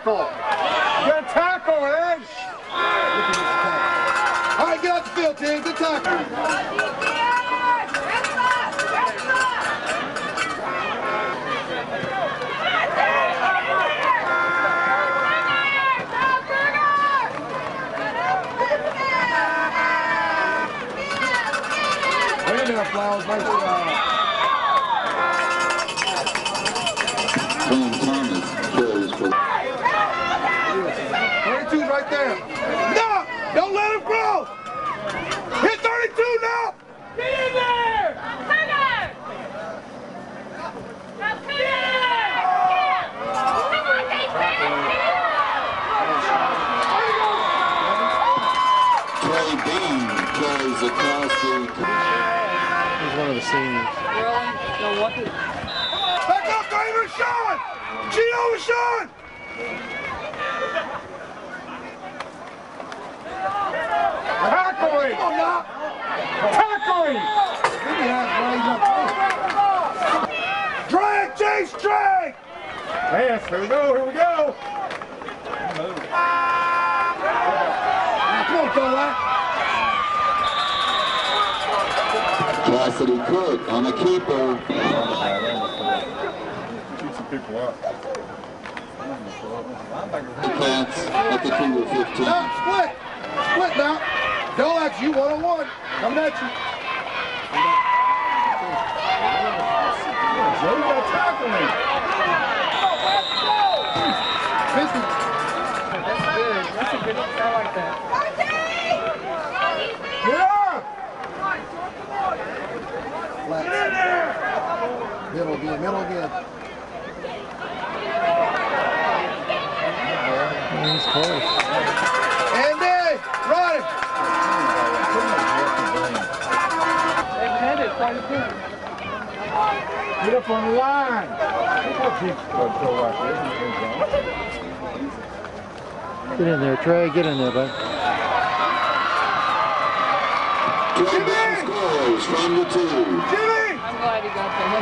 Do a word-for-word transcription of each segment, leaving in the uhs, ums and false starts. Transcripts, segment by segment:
tackle. You got to tackle, Edge. All right, get off the field, team. Good tackle. There you go, Flowers. Nice job. Tom Thomas carries for thirty-two's right there. No! Don't let him go! Hit thirty-two now! Get in there! Cougar! Now come in! Come on, Trey Bean carries across the. He's one of the seniors. Really? Don't want to. Back up, David! Sean! Gino and Sean! Tackling! Oh, no! Tackling! Drag, Chase, drag! Yes, here we go, here we go. Come on, Dolak. Cassidy Cook on the keeper. Keep some people up. The Cats at the Cougar fifteen. Now, split! Split now. Dolak, you one-on-one. Coming at you. Joe, you got to tackle me. fifty. That's good. That's a good one. I like that. Get up! Flat. Middle again, middle again. He's close. Andy, run it. They've had it quite a bit. Get up on the line. Get in there, Trey. Get in there, bud. Trey Bean scores from the two. Jimmy! I'm glad he got that.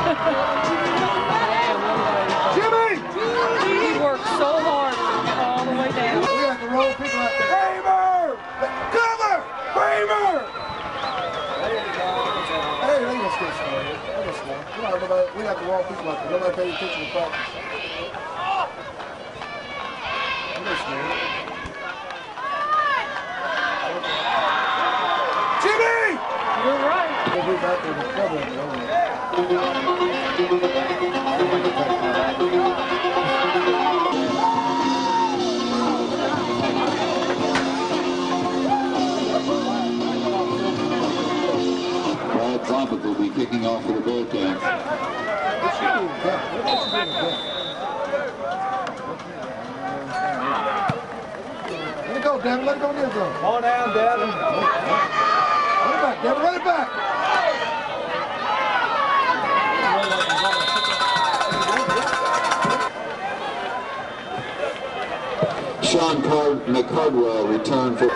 Damn, I'm glad. Jimmy! He worked so hard all the way down. We have to roll people out there. Kramer! Cover! Kramer! Hey, they gonna skate slow. They gonna slow. We don't have nobody- we have to roll people out there. Nobody pays attention to practice. I'm just scared. Jimmy! You're right. We'll be back there to cover it. Brad Zombik will be kicking off for the Bearcats. Let it go, Devin. Let it go in the end zone. Come on down, Devin. Run it back, Devin. Run it back. Sean Card McCardwell returned for.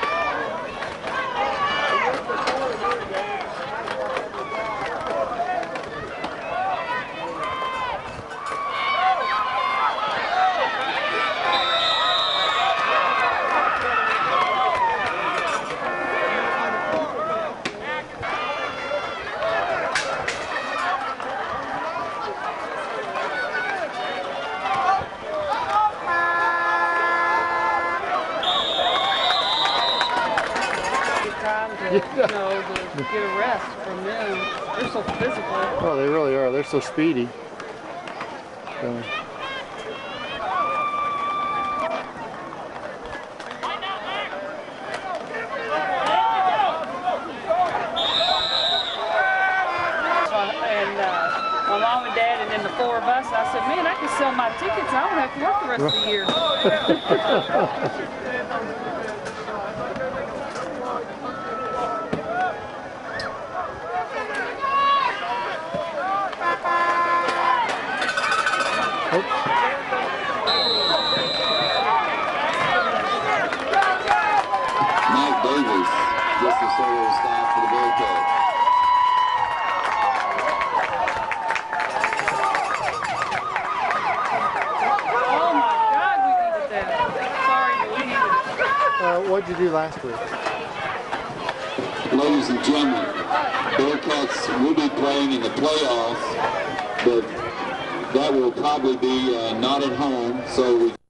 You know, to get a rest from them. They're so physical. Oh, they really are. They're so speedy. So. And uh, my mom and dad and then the four of us, I said, man, I can sell my tickets. I don't have to work the rest of the year. Mike Davis gets the solo stop for the Bearcats. Oh my God, What what'd you do last week? Ladies and gentlemen, Bearcats will be playing in the playoffs, but that will probably be uh, not at home, so we